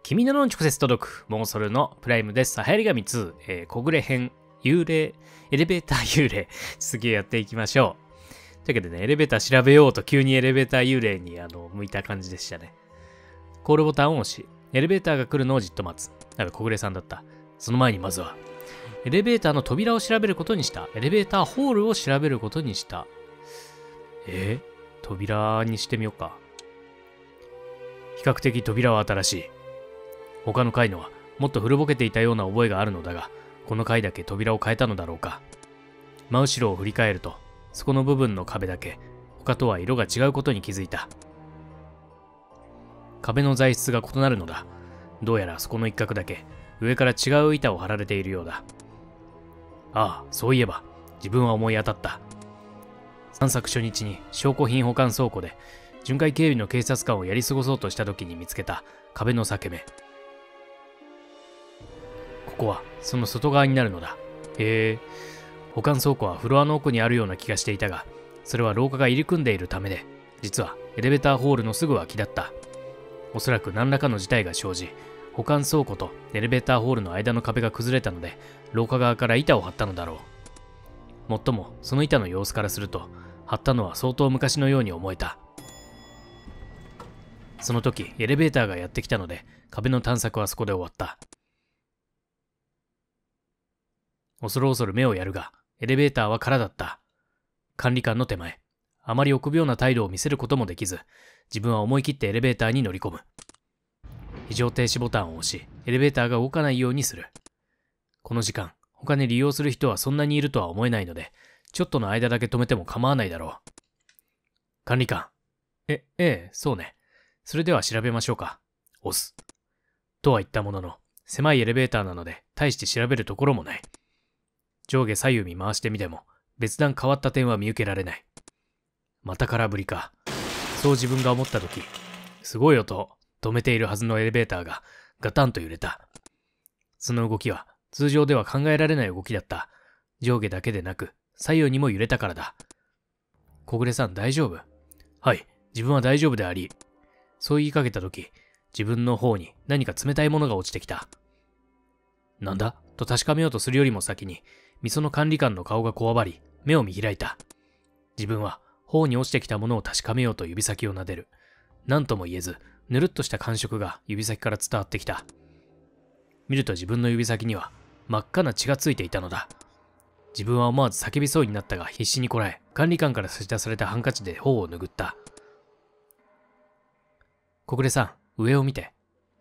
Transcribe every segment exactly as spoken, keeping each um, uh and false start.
君の脳に直接届くモンストルのプライムです。流行り紙ツー、えー、小暮編、幽霊、エレベーター幽霊、次やっていきましょう。というわけでね、エレベーター調べようと急にエレベーター幽霊にあの向いた感じでしたね。コールボタンを押し、エレベーターが来るのをじっと待つ。なんか小暮さんだった。その前にまずは、エレベーターの扉を調べることにした。エレベーターホールを調べることにした。えー、扉にしてみようか。比較的扉は新しい。他の階のはもっと古ぼけていたような覚えがあるのだが、この階だけ扉を変えたのだろうか。真後ろを振り返ると、そこの部分の壁だけ、他とは色が違うことに気づいた。壁の材質が異なるのだ。どうやらそこの一角だけ、上から違う板を張られているようだ。ああ、そういえば、自分は思い当たった。散策初日に証拠品保管倉庫で、巡回警備の警察官をやり過ごそうとした時に見つけた壁の裂け目。ここはその外側になるのだ。へえ。保管倉庫はフロアの奥にあるような気がしていたが、それは廊下が入り組んでいるためで、実はエレベーターホールのすぐ脇だった。おそらく何らかの事態が生じ、保管倉庫とエレベーターホールの間の壁が崩れたので、廊下側から板を張ったのだろう。もっとも、その板の様子からすると、張ったのは相当昔のように思えた。その時、エレベーターがやってきたので、壁の探索はそこで終わった。恐る恐る目をやるが、エレベーターは空だった。管理官の手前、あまり臆病な態度を見せることもできず、自分は思い切ってエレベーターに乗り込む。非常停止ボタンを押し、エレベーターが動かないようにする。この時間、他に利用する人はそんなにいるとは思えないので、ちょっとの間だけ止めても構わないだろう。管理官。え、ええ、そうね。それでは調べましょうか。押す。とは言ったものの、狭いエレベーターなので、大して調べるところもない。上下左右見回してみても、別段変わった点は見受けられない。また空振りか。そう自分が思ったとき、すごい音、止めているはずのエレベーターがガタンと揺れた。その動きは通常では考えられない動きだった。上下だけでなく、左右にも揺れたからだ。小暮さん大丈夫？はい、自分は大丈夫であり。そう言いかけたとき、自分の方に何か冷たいものが落ちてきた。なんだと確かめようとするよりも先に、みその管理官の顔がこわばり、目を見開いた。自分は、頬に落ちてきたものを確かめようと指先を撫でる。何とも言えず、ぬるっとした感触が指先から伝わってきた。見ると自分の指先には、真っ赤な血がついていたのだ。自分は思わず叫びそうになったが必死にこらえ、管理官から差し出されたハンカチで頬を拭った。小暮さん、上を見て。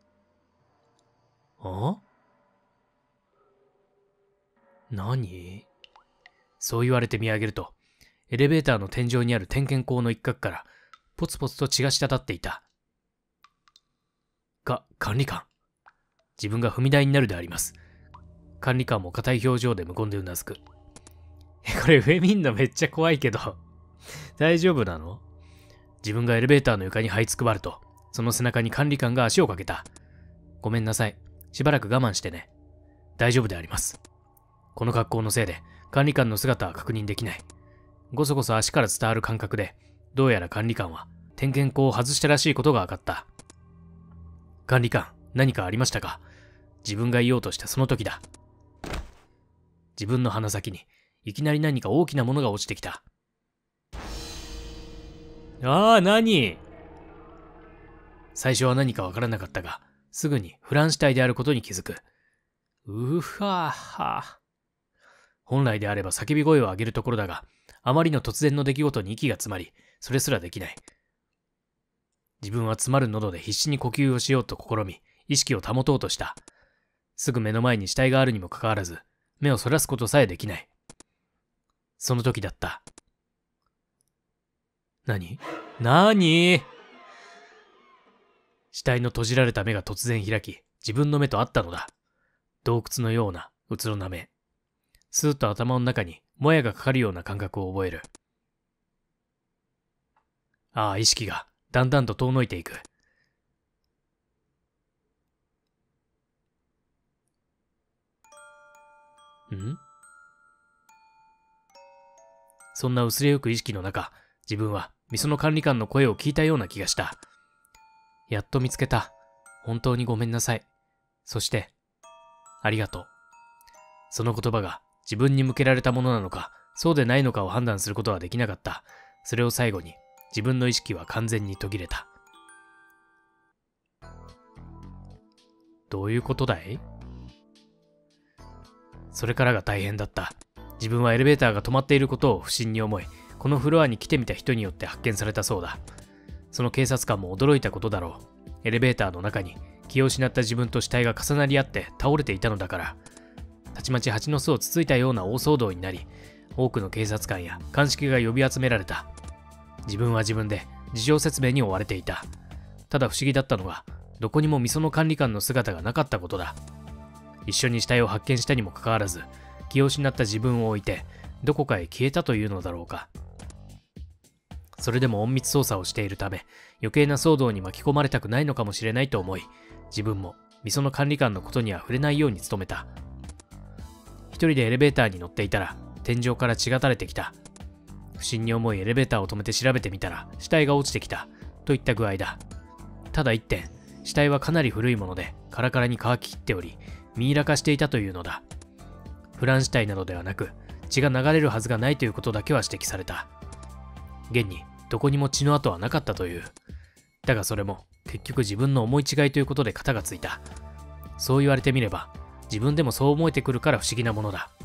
あ？何？そう言われて見上げると、エレベーターの天井にある点検口の一角から、ポツポツと血が滴っていた。か、管理官。自分が踏み台になるであります。管理官も硬い表情で無言でうなずく。え、これ上見んのめっちゃ怖いけど、大丈夫なの？自分がエレベーターの床に這いつくばると、その背中に管理官が足をかけた。ごめんなさい。しばらく我慢してね。大丈夫であります。この格好のせいで管理官の姿は確認できない。ごそごそ足から伝わる感覚で、どうやら管理官は点検口を外したらしいことが分かった。管理官、何かありましたか？自分が言おうとしたその時だ。自分の鼻先にいきなり何か大きなものが落ちてきた。ああ、何？最初は何か分からなかったが、すぐにフラン死体であることに気づく。うはは。本来であれば叫び声を上げるところだが、あまりの突然の出来事に息が詰まり、それすらできない。自分は詰まる喉で必死に呼吸をしようと試み、意識を保とうとした。すぐ目の前に死体があるにもかかわらず、目をそらすことさえできない。その時だった。何？何？死体の閉じられた目が突然開き、自分の目と合ったのだ。洞窟のようなうつろな目。スーッと頭の中にもやがかかるような感覚を覚える。ああ、意識がだんだんと遠のいていく。ん？そんな薄れゆく意識の中、自分はみその管理官の声を聞いたような気がした。やっと見つけた。 本当にごめんなさい。そして、ありがとう。その言葉が自分に向けられたものなのか、そうでないのかを判断することはできなかった。それを最後に、自分の意識は完全に途切れた。どういうことだい？それからが大変だった。自分はエレベーターが止まっていることを不審に思い、このフロアに来てみた人によって発見されたそうだ。その警察官も驚いたことだろう。エレベーターの中に気を失った自分と死体が重なり合って倒れていたのだから。たちまち蜂の巣をつついたような大騒動になり、多くの警察官や鑑識が呼び集められた。自分は自分で事情説明に追われていた。ただ不思議だったのが、どこにもみその管理官の姿がなかったことだ。一緒に死体を発見したにもかかわらず、気を失った自分を置いて、どこかへ消えたというのだろうか。それでも隠密捜査をしているため、余計な騒動に巻き込まれたくないのかもしれないと思い、自分もみその管理官のことには触れないように努めた。一人でエレベーターに乗っていたら、天井から血が垂れてきた。不審に思いエレベーターを止めて調べてみたら、死体が落ちてきた。といった具合だ。ただ一点、死体はかなり古いもので、カラカラに乾ききっており、ミイラ化していたというのだ。フラン死体などではなく、血が流れるはずがないということだけは指摘された。現に、どこにも血の跡はなかったという。だがそれも、結局自分の思い違いということで片がついた。そう言われてみれば、自分でもそう思えてくるから不思議なものだ。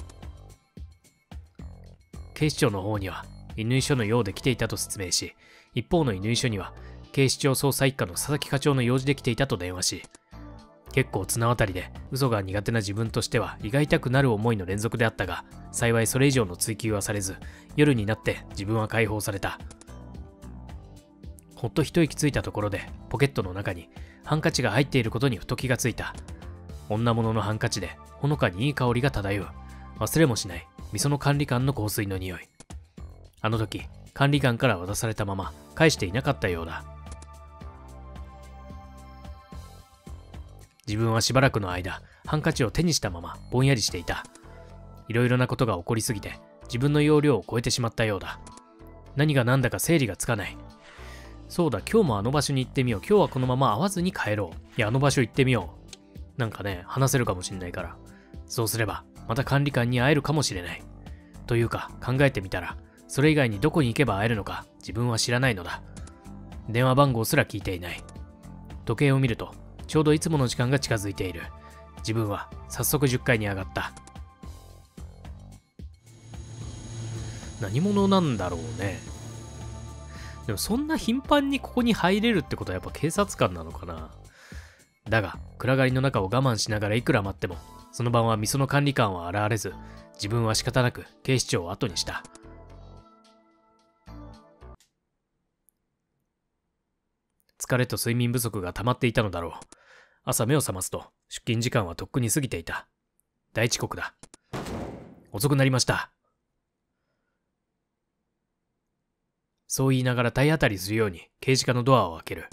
警視庁の方には、乾署の用で来ていたと説明し、一方の乾署には、警視庁捜査一課の佐々木課長の用事で来ていたと電話し、結構綱渡りで嘘が苦手な自分としては胃が痛くなる思いの連続であったが、幸いそれ以上の追及はされず、夜になって自分は解放された。ほっと一息ついたところで、ポケットの中にハンカチが入っていることにふと気がついた。女物のハンカチでほのかにいい香りが漂う。忘れもしないみその管理官の香水の匂い。あの時、管理官から渡されたまま返していなかったようだ。自分はしばらくの間、ハンカチを手にしたままぼんやりしていた。いろいろなことが起こりすぎて、自分の要領を超えてしまったようだ。何が何だか整理がつかない。そうだ、今日もあの場所に行ってみよう。今日はこのまま会わずに帰ろう。いや、あの場所行ってみよう。なんかね、話せるかもしれないから。そうすれば、また管理官に会えるかもしれない。というか、考えてみたら、それ以外にどこに行けば会えるのか、自分は知らないのだ。電話番号すら聞いていない。時計を見ると、ちょうどいつもの時間が近づいている。自分は早速じゅっかいに上がった。何者なんだろうね。でもそんな頻繁にここに入れるってことはやっぱ警察官なのかな。だが、暗がりの中を我慢しながらいくら待っても、その晩はみその管理官は現れず、自分は仕方なく警視庁を後にした。疲れと睡眠不足が溜まっていたのだろう。朝目を覚ますと、出勤時間はとっくに過ぎていた。大遅刻だ。遅くなりました。そう言いながら体当たりするように刑事課のドアを開ける。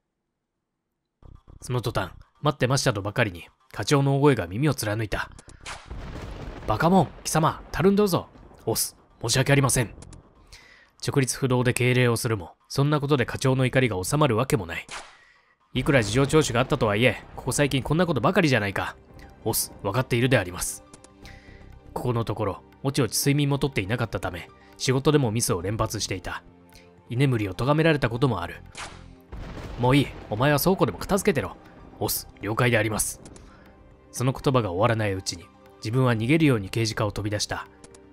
その途端、待ってましたとばかりに課長の大声が耳を貫いた。バカモン、貴様、たるんどうぞ。オス、申し訳ありません。直立不動で敬礼をするも、そんなことで課長の怒りが収まるわけもない。いくら事情聴取があったとはいえ、ここ最近こんなことばかりじゃないか。オス、分かっているであります。ここのところ、おちおち睡眠もとっていなかったため、仕事でもミスを連発していた。居眠りを咎められたこともある。もういい、お前は倉庫でも片付けてろ。オス、了解であります。その言葉が終わらないうちに、自分は逃げるように刑事課を飛び出した。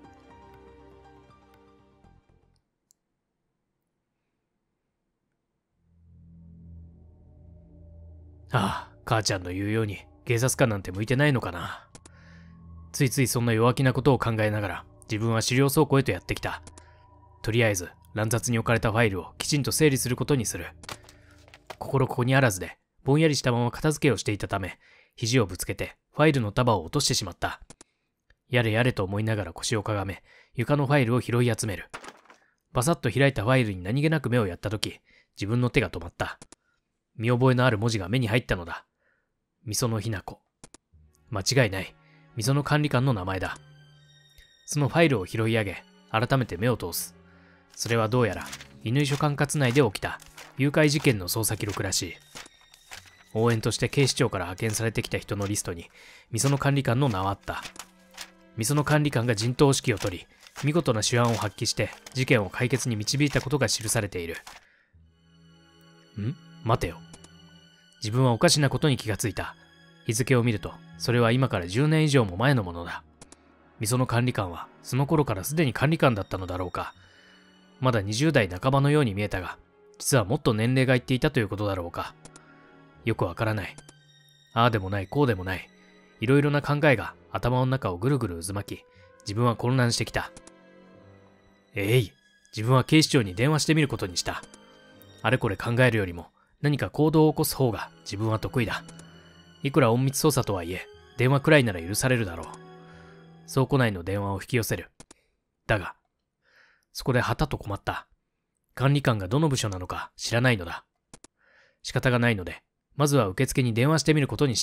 ああ、母ちゃんの言うように警察官なんて向いてないのかな。ついついそんな弱気なことを考えながら自分は資料倉庫へとやってきた。とりあえず乱雑に置かれたファイルをきちんと整理することにする。心ここにあらずでぼんやりしたまま片付けをしていたため、肘をぶつけてファイルの束を落としてしまった。やれやれと思いながら腰をかがめ、床のファイルを拾い集める。バサッと開いたファイルに何気なく目をやったとき、自分の手が止まった。見覚えのある文字が目に入ったのだ。みそのひなこ。間違いない。みその管理官の名前だ。そのファイルを拾い上げ、改めて目を通す。それはどうやら、乾署管轄内で起きた誘拐事件の捜査記録らしい。 応援として警視庁から派遣されてきた人のリストに、みその管理官の名はあった。みその管理官が陣頭指揮を取り、見事な手腕を発揮して事件を解決に導いたことが記されている。ん？待てよ。自分はおかしなことに気がついた。日付を見ると、それは今からじゅうねん以上も前のものだ。みその管理官は、その頃からすでに管理官だったのだろうか。まだにじゅう代半ばのように見えたが、実はもっと年齢がいっていたということだろうか。よくわからない。ああでもない、こうでもない。いろいろな考えが頭の中をぐるぐる渦巻き、自分は混乱してきた。えい、自分は警視庁に電話してみることにした。あれこれ考えるよりも、何か行動を起こす方が自分は得意だ。いくら隠密捜査とはいえ、電話くらいなら許されるだろう。倉庫内の電話を引き寄せる。だが、そこではたと困った。管理官がどの部署なのか知らないのだ。仕方がないので、まずは受付に電話してみることにした。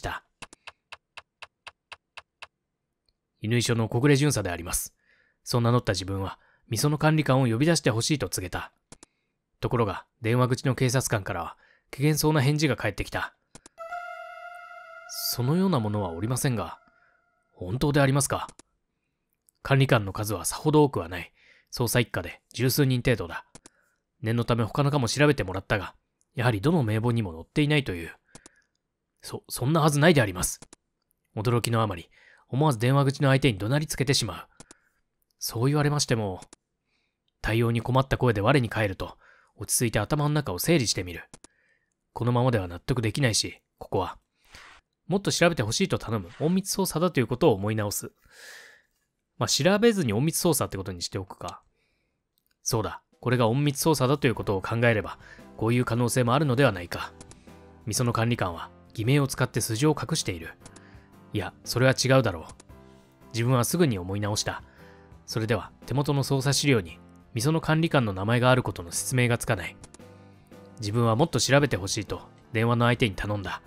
乾署の小暮巡査であります。そう名乗った自分は、みその管理官を呼び出してほしいと告げた。ところが、電話口の警察官からは、怪げそうな返事が返ってきた。そのようなものはおりませんが、本当でありますか？管理官の数はさほど多くはない。捜査一課で十数人程度だ。念のため他の課も調べてもらったが、やはりどの名簿にも載っていないという。そ、そんなはずないであります。驚きのあまり、思わず電話口の相手に怒鳴りつけてしまう。そう言われましても、対応に困った声で我に返ると、落ち着いて頭の中を整理してみる。このままでは納得できないし、ここは、もっと調べてほしいと頼む隠密捜査だということを思い直す。まあ、調べずに隠密捜査ってことにしておくか。そうだ、これが隠密捜査だということを考えれば、こういう可能性もあるのではないか。みその管理官は偽名を使って素性を隠している。いや、それは違うだろう。自分はすぐに思い直した。それでは手元の捜査資料にみその管理官の名前があることの説明がつかない。自分はもっと調べてほしいと電話の相手に頼んだ。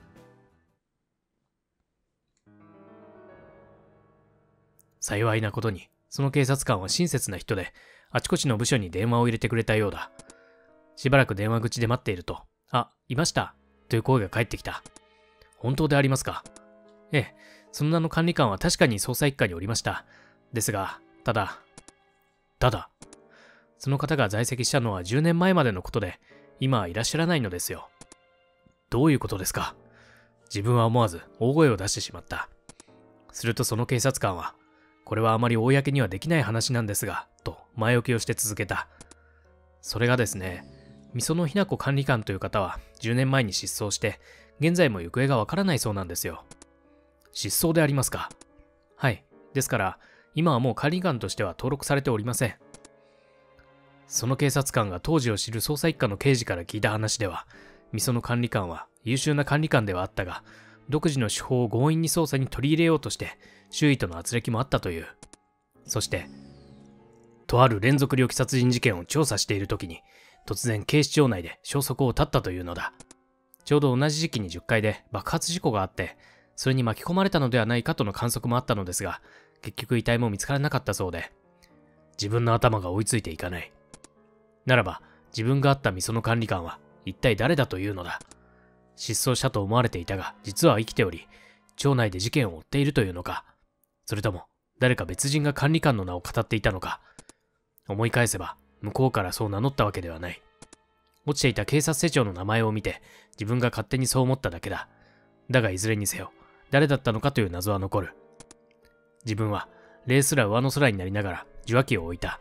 幸いなことに、その警察官は親切な人で、あちこちの部署に電話を入れてくれたようだ。しばらく電話口で待っていると、あ、いました、という声が返ってきた。本当でありますか？ええ、その名の管理官は確かに捜査一課におりました。ですが、ただ、ただ、その方が在籍したのはじゅうねんまえまでのことで、今はいらっしゃらないのですよ。どういうことですか？自分は思わず大声を出してしまった。するとその警察官は、これはあまり公にはできない話なんですが、と前置きをして続けた。それがですね、みそのひなこ管理官という方はじゅうねんまえに失踪して、現在も行方がわからないそうなんですよ。失踪でありますか？はい。ですから、今はもう管理官としては登録されておりません。その警察官が当時を知る捜査一課の刑事から聞いた話では、みその管理官は優秀な管理官ではあったが、独自の手法を強引に捜査に取り入れようとして、周囲との圧力もあったという。そして、とある連続猟奇殺人事件を調査している時に、突然警視庁内で消息を絶ったというのだ。ちょうど同じ時期にじゅっかいで爆発事故があって、それに巻き込まれたのではないかとの観測もあったのですが、結局遺体も見つからなかったそうで、自分の頭が追いついていかない。ならば、自分が会ったみその管理官は一体誰だというのだ。失踪したと思われていたが、実は生きており、町内で事件を追っているというのか、それとも誰か別人が管理官の名を語っていたのか。思い返せば、向こうからそう名乗ったわけではない。落ちていた警察手帳の名前を見て、自分が勝手にそう思っただけだ。だがいずれにせよ、誰だったのかという謎は残る。自分は、霊すら上の空になりながら受話器を置いた。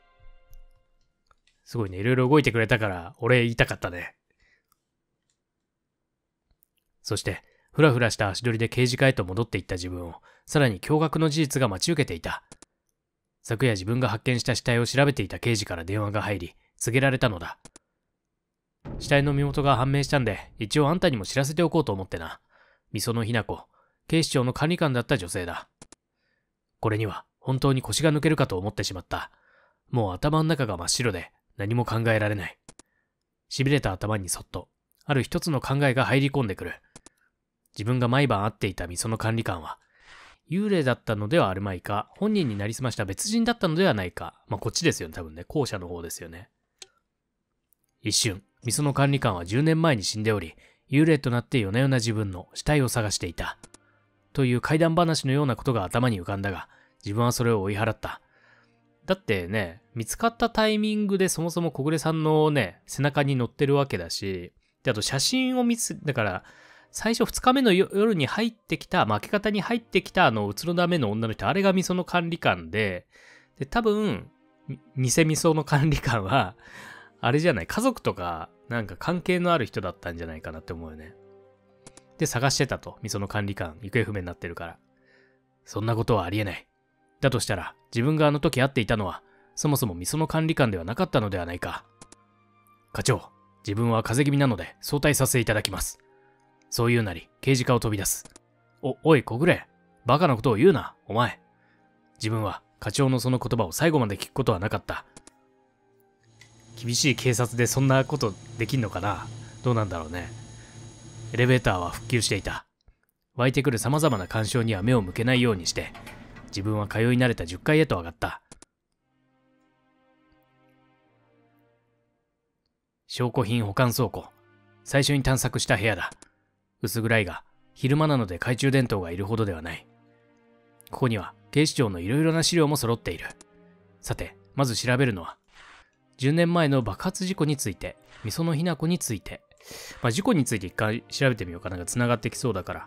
すごいね、いろいろ動いてくれたから、俺言いたかったね。そして、ふらふらした足取りで刑事課へと戻っていった自分を、さらに驚愕の事実が待ち受けていた。昨夜自分が発見した死体を調べていた刑事から電話が入り、告げられたのだ。死体の身元が判明したんで、一応あんたにも知らせておこうと思ってな。みそのひなこ、警視庁の管理官だった女性だ。これには、本当に腰が抜けるかと思ってしまった。もう頭の中が真っ白で、何も考えられない。痺れた頭にそっと、ある一つの考えが入り込んでくる。自分が毎晩会っていたみその管理官は、幽霊だったのではあるまいか、本人になりすました別人だったのではないか。まあ、こっちですよね、多分ね。後者の方ですよね。一瞬、みその管理官はじゅうねんまえに死んでおり、 幽霊となって夜な夜な自分の死体を探していた。という怪談話のようなことが頭に浮かんだが、自分はそれを追い払った。だってね、見つかったタイミングでそもそも小暮さんのね、背中に乗ってるわけだし、で、あと写真を見つ、だから、最初ふつかめの夜に入ってきた、負け方に入ってきたあの、うつろな目の女の人、あれが味噌の管理官で、で、多分、偽味噌の管理官は、あれじゃない、家族とか、なんか関係のある人だったんじゃないかなって思うよね。で、探してたと、味噌の管理官、行方不明になってるから。そんなことはありえない。だとしたら、自分があの時会っていたのは、そもそも味噌の管理官ではなかったのではないか。課長、自分は風邪気味なので、早退させていただきます。そう言うなり、刑事課を飛び出す。お、おい、小暮。バカなことを言うな、お前。自分は、課長のその言葉を最後まで聞くことはなかった。厳しい警察でそんなことできんのかな？どうなんだろうね。エレベーターは復旧していた。湧いてくる様々な干渉には目を向けないようにして、自分は通い慣れたじゅっかいへと上がった。証拠品保管倉庫。最初に探索した部屋だ。薄暗いが、昼間なので懐中電灯がいるほどではない。ここには警視庁のいろいろな資料も揃っている。さて、まず調べるのは、じゅうねんまえの爆発事故について、味噌のひな子について、まあ、事故について一回調べてみようかな。なんか繋がってきそうだから。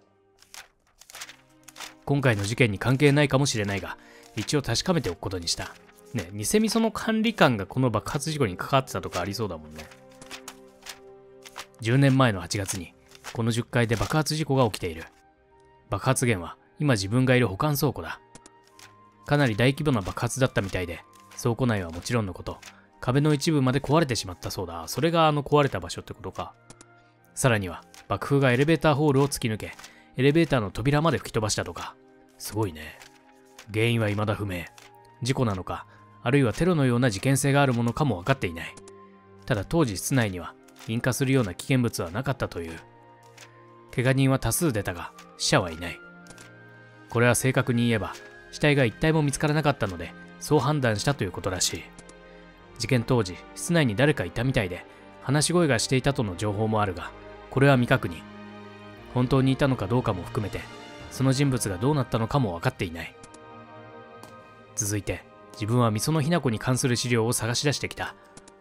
今回の事件に関係ないかもしれないが、一応確かめておくことにした。ね、偽味噌の管理官がこの爆発事故に関わってたとかありそうだもんね。じゅうねんまえのはちがつに、このじゅっかいで爆発事故が起きている。爆発源は今自分がいる保管倉庫だ。かなり大規模な爆発だったみたいで、倉庫内はもちろんのこと、壁の一部まで壊れてしまったそうだ。それがあの壊れた場所ってことか。さらには爆風がエレベーターホールを突き抜け、エレベーターの扉まで吹き飛ばしたとか。すごいね。原因は未だ不明。事故なのか、あるいはテロのような事件性があるものかも分かっていない。ただ当時室内には引火するような危険物はなかったという。怪我人は多数出たが、死者はいない。これは正確に言えば、死体が一体も見つからなかったので、そう判断したということらしい。事件当時、室内に誰かいたみたいで、話し声がしていたとの情報もあるが、これは未確認。本当にいたのかどうかも含めて、その人物がどうなったのかも分かっていない。続いて、自分は味噌のひな子に関する資料を探し出してきた。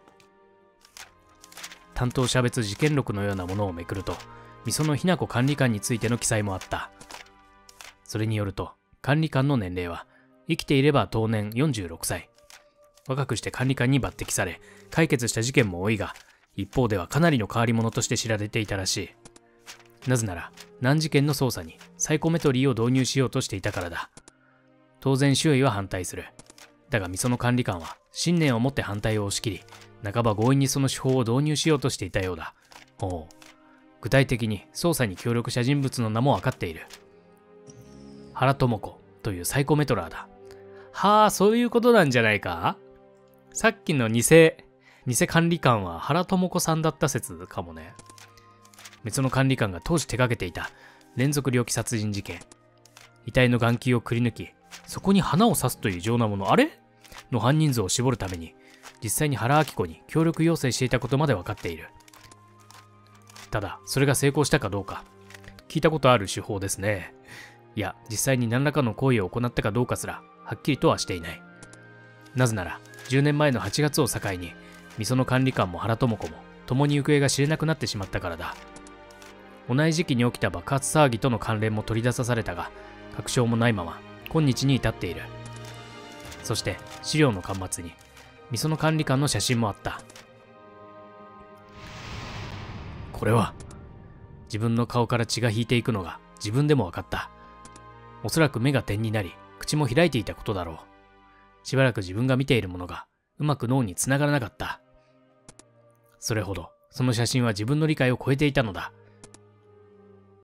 担当者別事件録のようなものをめくると、味噌のひな子管理官についての記載もあった。それによると、管理官の年齢は、生きていれば当年よんじゅうろくさい。若くして管理官に抜擢され、解決した事件も多いが、一方ではかなりの変わり者として知られていたらしい。なぜなら、難事件の捜査にサイコメトリーを導入しようとしていたからだ。当然周囲は反対する。だが味噌の管理官は信念を持って反対を押し切り、半ば強引にその手法を導入しようとしていたようだ。おう。具体的に捜査に協力した人物の名も分かっている。原智子というサイコメトラーだ。はあ、そういうことなんじゃないか？さっきの偽、偽管理官は原智子さんだった説かもね。別の管理官が当時手掛けていた連続猟奇殺人事件。遺体の眼球をくり抜き、そこに花を刺すという異常なもの、あれの犯人像を絞るために、実際に原明子に協力要請していたことまで分かっている。ただ、それが成功したかどうか、聞いたことある手法ですね。いや、実際に何らかの行為を行ったかどうかすら、はっきりとはしていない。なぜなら、じゅうねんまえのはちがつを境に、味噌の管理官も原智子も、共に行方が知れなくなってしまったからだ。同じ時期に起きた爆発騒ぎとの関連も取り出さされたが、確証もないまま、今日に至っている。そして、資料の端末に、味噌の管理官の写真もあった。これは、自分の顔から血が引いていくのが自分でも分かった。おそらく目が点になり、口も開いていたことだろう。しばらく自分が見ているものがうまく脳につながらなかった。それほど、その写真は自分の理解を超えていたのだ。